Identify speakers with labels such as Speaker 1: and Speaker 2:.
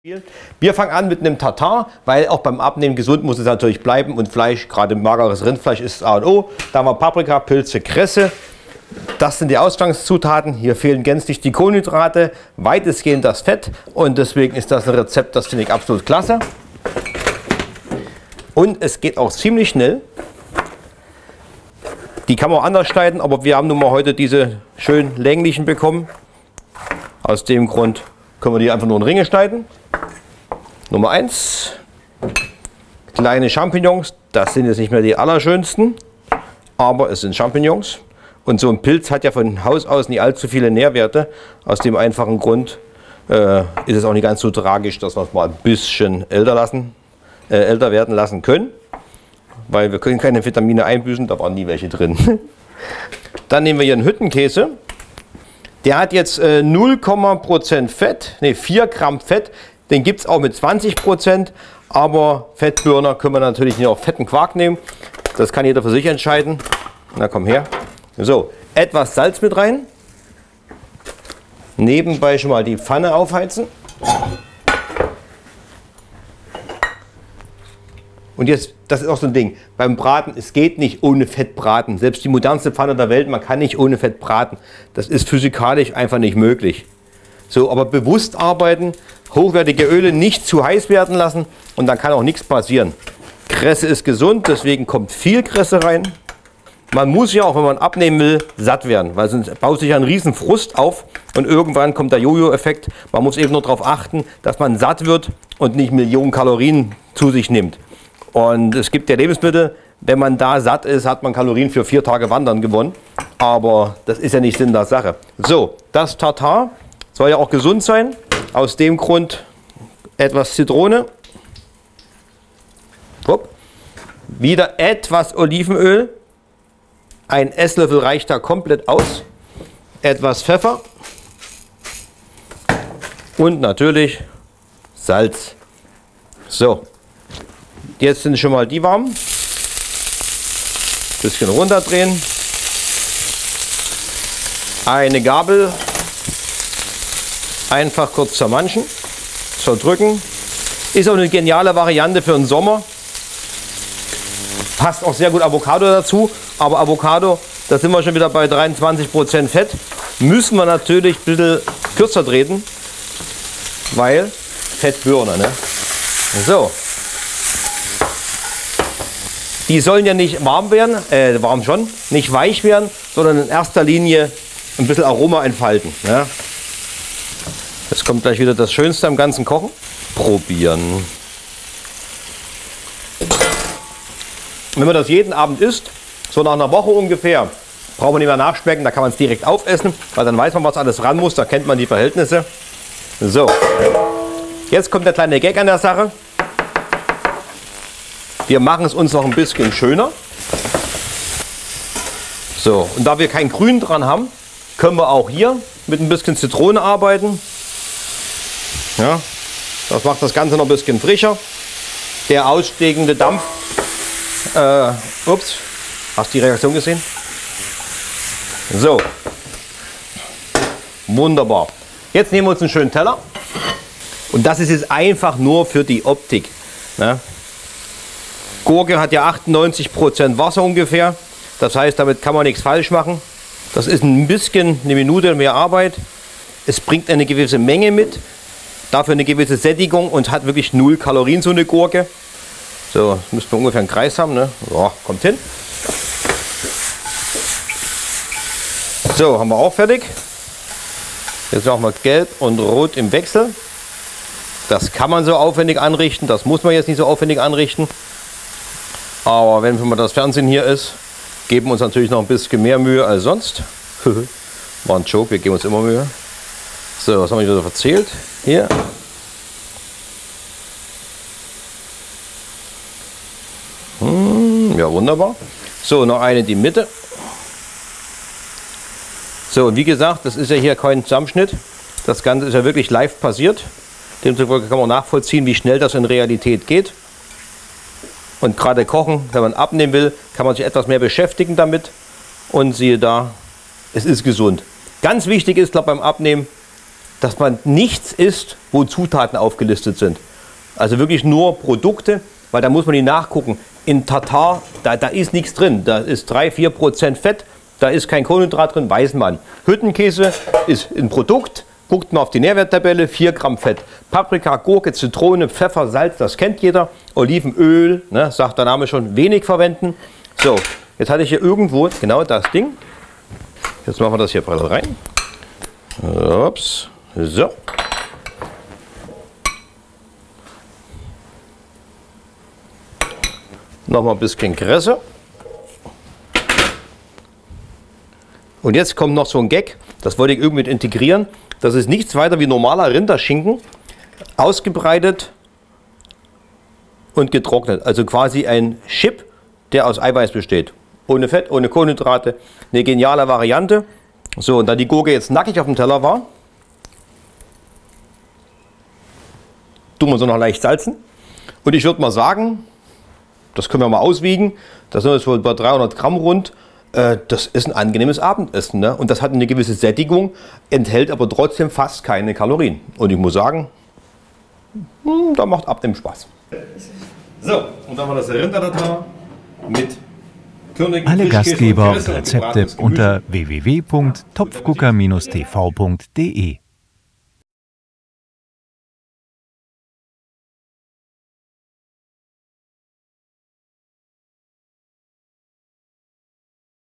Speaker 1: Wir fangen an mit einem Tartar, weil auch beim Abnehmen gesund muss es natürlich bleiben und Fleisch, gerade mageres Rindfleisch ist A und O. Da haben wir Paprika, Pilze, Kresse. Das sind die Ausgangszutaten. Hier fehlen gänzlich die Kohlenhydrate, weitestgehend das Fett und deswegen ist das ein Rezept, das finde ich absolut klasse. Und es geht auch ziemlich schnell. Die kann man auch anders schneiden, aber wir haben nun mal heute diese schön länglichen bekommen. Aus dem Grund können wir die einfach nur in Ringe schneiden. Nummer 1, kleine Champignons, das sind jetzt nicht mehr die allerschönsten, aber es sind Champignons. Und so ein Pilz hat ja von Haus aus nicht allzu viele Nährwerte. Aus dem einfachen Grund ist es auch nicht ganz so tragisch, dass wir es mal ein bisschen älter werden lassen können. Weil wir können keine Vitamine einbüßen, da waren nie welche drin. Dann nehmen wir hier einen Hüttenkäse. Der hat jetzt 0,% Fett, ne 4 Gramm Fett. Den gibt es auch mit 20%, aber Fettburner können wir natürlich nicht auf fetten Quark nehmen. Das kann jeder für sich entscheiden. Na komm her. So, etwas Salz mit rein. Nebenbei schon mal die Pfanne aufheizen. Und jetzt, das ist auch so ein Ding, beim Braten, es geht nicht ohne Fett braten. Selbst die modernste Pfanne der Welt, man kann nicht ohne Fett braten. Das ist physikalisch einfach nicht möglich. So, aber bewusst arbeiten, hochwertige Öle nicht zu heiß werden lassen und dann kann auch nichts passieren. Kresse ist gesund, deswegen kommt viel Kresse rein. Man muss ja auch, wenn man abnehmen will, satt werden, weil sonst baut sich ein riesen Frust auf und irgendwann kommt der Jojo-Effekt. Man muss eben nur darauf achten, dass man satt wird und nicht Millionen Kalorien zu sich nimmt. Und es gibt ja Lebensmittel, wenn man da satt ist, hat man Kalorien für 4 Tage Wandern gewonnen. Aber das ist ja nicht Sinn der Sache. So, das Tartar soll ja auch gesund sein. Aus dem Grund etwas Zitrone. Hopp. Wieder etwas Olivenöl. Ein Esslöffel reicht da komplett aus. Etwas Pfeffer. Und natürlich Salz. So. Jetzt sind schon mal die warm. Bisschen runterdrehen. Eine Gabel. Einfach kurz zermanschen. Zerdrücken. Ist auch eine geniale Variante für den Sommer. Passt auch sehr gut Avocado dazu. Aber Avocado, da sind wir schon wieder bei 23% Fett. Müssen wir natürlich ein bisschen kürzer treten. Weil Fettburner, ne? So. Die sollen ja nicht warm werden, warm schon, nicht weich werden, sondern in erster Linie ein bisschen Aroma entfalten. Ja. Jetzt kommt gleich wieder das Schönste am ganzen Kochen. Probieren. Wenn man das jeden Abend isst, so nach einer Woche ungefähr, braucht man nicht mehr nachschmecken, da kann man es direkt aufessen, weil dann weiß man, was alles ran muss, da kennt man die Verhältnisse. So, jetzt kommt der kleine Gag an der Sache. Wir machen es uns noch ein bisschen schöner. So, und da wir kein Grün dran haben, können wir auch hier mit ein bisschen Zitrone arbeiten. Ja, das macht das Ganze noch ein bisschen frischer. Der aussteigende Dampf. Ups, hast du die Reaktion gesehen? So, wunderbar. Jetzt nehmen wir uns einen schönen Teller. Und das ist jetzt einfach nur für die Optik. Ne? Gurke hat ja 98% Wasser ungefähr. Das heißt, damit kann man nichts falsch machen. Das ist ein bisschen eine Minute mehr Arbeit. Es bringt eine gewisse Menge mit. Dafür eine gewisse Sättigung und hat wirklich 0 Kalorien so eine Gurke. So, jetzt müssten wir ungefähr einen Kreis haben. Ne? So, kommt hin. So, haben wir auch fertig. Jetzt machen wir gelb und rot im Wechsel. Das kann man so aufwendig anrichten. Das muss man jetzt nicht so aufwendig anrichten. Aber wenn mal das Fernsehen hier ist, geben wir uns natürlich noch ein bisschen mehr Mühe als sonst. War ein Joke, wir geben uns immer Mühe. So, was haben wir wieder verzählt? Hier. Ja, wunderbar. So, noch eine in die Mitte. So, und wie gesagt, das ist ja hier kein Zusammenschnitt. Das Ganze ist ja wirklich live passiert. Demzufolge kann man nachvollziehen, wie schnell das in Realität geht. Und gerade kochen, wenn man abnehmen will, kann man sich etwas mehr beschäftigen damit. Und siehe da, es ist gesund. Ganz wichtig ist, glaube ich, beim Abnehmen, dass man nichts isst, wo Zutaten aufgelistet sind. Also wirklich nur Produkte, weil da muss man die nachgucken. In Tartar, da ist nichts drin. Da ist 3–4% Fett, da ist kein Kohlenhydrat drin, weiß man. Hüttenkäse ist ein Produkt, guckt mal auf die Nährwerttabelle, 4 Gramm Fett. Paprika, Gurke, Zitrone, Pfeffer, Salz, das kennt jeder. Olivenöl, ne, sagt der Name schon, wenig verwenden. So, jetzt hatte ich hier irgendwo genau das Ding. Jetzt machen wir das hier parallel rein. Ups, so. Nochmal ein bisschen Kresse. Und jetzt kommt noch so ein Gag, das wollte ich irgendwie mit integrieren. Das ist nichts weiter wie normaler Rinderschinken, ausgebreitet und getrocknet. Also quasi ein Chip, der aus Eiweiß besteht. Ohne Fett, ohne Kohlenhydrate. Eine geniale Variante. So, und da die Gurke jetzt nackig auf dem Teller war, tun wir sie noch leicht salzen. Und ich würde mal sagen, das können wir mal auswiegen, das sind jetzt wohl bei 300 Gramm rund. Das ist ein angenehmes Abendessen, ne? Und das hat eine gewisse Sättigung, enthält aber trotzdem fast keine Kalorien. Und ich muss sagen, da macht Abnehmen Spaß. So, und dann haben wir das Rindertatar mit Körnigen,
Speaker 2: Alle
Speaker 1: Frischkäse
Speaker 2: Gastgeber
Speaker 1: und
Speaker 2: und
Speaker 1: Kresse
Speaker 2: Rezepte
Speaker 1: gebratenes Gemüse.
Speaker 2: unter www.topfgucker-tv.de